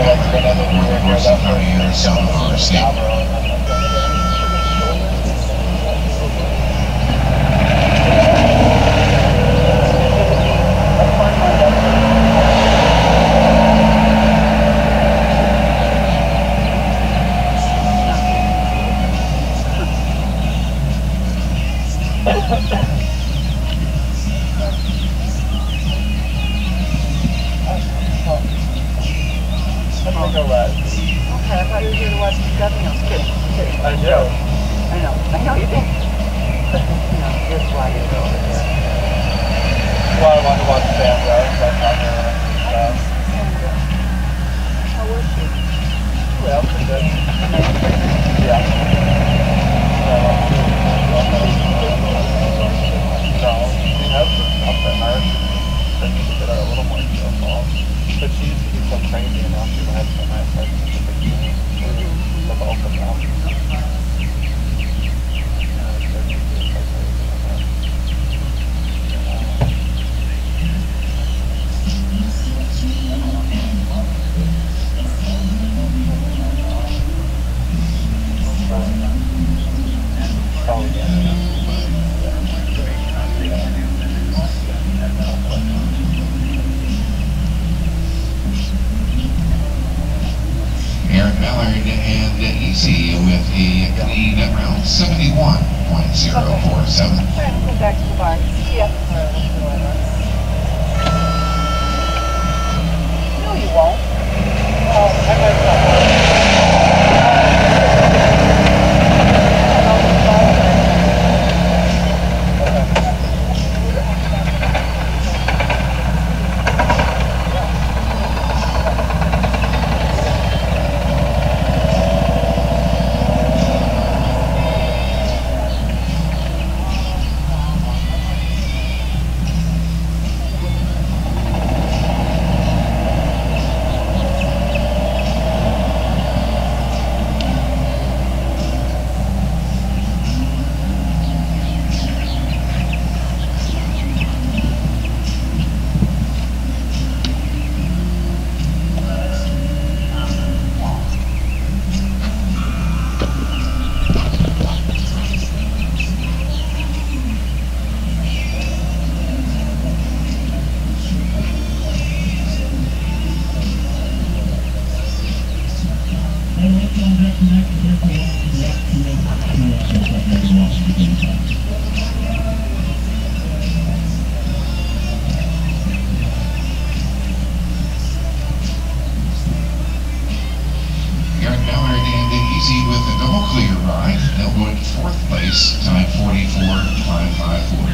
Ballard, Northern Morrison County, Arizona, for state. Okay, I thought you were here to watch nothing else. Kidding. I do. I know you do. No, here's why you go over there. Well, I wanted to watch Sandra, so I found her and stuff. Sandra. How was she? Well, pretty good. Amazing. Yeah. So, she has some stuff in her. She needs to get her a little more careful. But she used to be so crazy, and now she has so nice, like, such a big thing. The both of them. Aaron Ballard and Easy with a clean round 71.047. Alright, we'll go back to the bar. See ya. No, you won't. Oh, I might not. With a double clear ride, they'll go into fourth place, time 44.554.